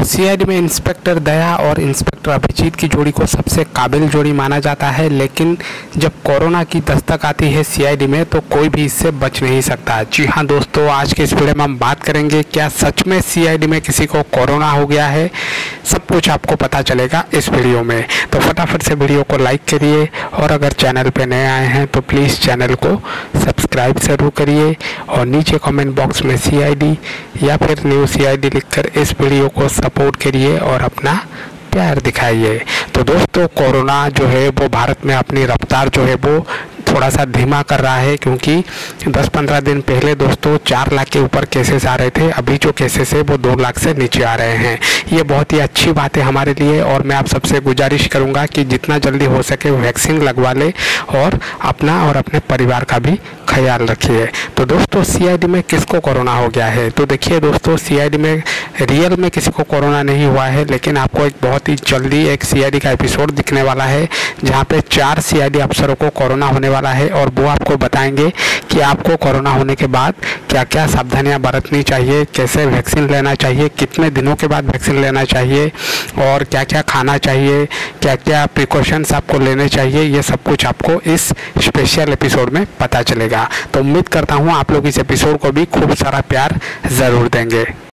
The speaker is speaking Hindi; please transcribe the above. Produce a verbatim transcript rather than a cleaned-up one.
सीआईडी में इंस्पेक्टर दया और इंस्पेक्टर अभिजीत की जोड़ी को सबसे काबिल जोड़ी माना जाता है, लेकिन जब कोरोना की दस्तक आती है सीआईडी में तो कोई भी इससे बच नहीं सकता। जी हाँ दोस्तों, आज के इस वीडियो में हम बात करेंगे क्या सच में सीआईडी में किसी को कोरोना हो गया है। सब कुछ आपको पता चलेगा इस वीडियो में, तो फटाफट से वीडियो को लाइक करिए और अगर चैनल पे नए आए हैं तो प्लीज़ चैनल को सब्सक्राइब ज़रूर करिए और नीचे कमेंट बॉक्स में सीआईडी या फिर न्यू सीआईडी लिखकर इस वीडियो को सपोर्ट करिए और अपना प्यार दिखाइए। तो दोस्तों, कोरोना जो है वो भारत में अपनी रफ्तार जो है वो थोड़ा सा धीमा कर रहा है, क्योंकि दस पंद्रह दिन पहले दोस्तों चार लाख के ऊपर केसेस आ रहे थे। अभी जो केसेस है वो दो लाख से नीचे आ रहे हैं। ये बहुत ही अच्छी बात है हमारे लिए और मैं आप सबसे गुजारिश करूंगा कि जितना जल्दी हो सके वैक्सीन लगवा ले और अपना और अपने परिवार का भी ख्याल रखिए। तो दोस्तों, सीआईडी में किसको कोरोना हो गया है? तो देखिए दोस्तों, सीआईडी में रियल में किसी को कोरोना नहीं हुआ है, लेकिन आपको एक बहुत ही जल्दी एक सीआईडी का एपिसोड दिखने वाला है जहाँ पे चार सीआईडी अफसरों को कोरोना होने वाला है और वो आपको बताएंगे कि आपको कोरोना होने के बाद क्या क्या सावधानियां बरतनी चाहिए, कैसे वैक्सीन लेना चाहिए, कितने दिनों के बाद वैक्सीन लेना चाहिए और क्या क्या खाना चाहिए, क्या क्या प्रिकॉशंस आपको लेने चाहिए। ये सब कुछ आपको इस स्पेशल एपिसोड में पता चलेगा। तो उम्मीद करता हूँ आप लोग इस एपिसोड को भी खूब सारा प्यार ज़रूर देंगे।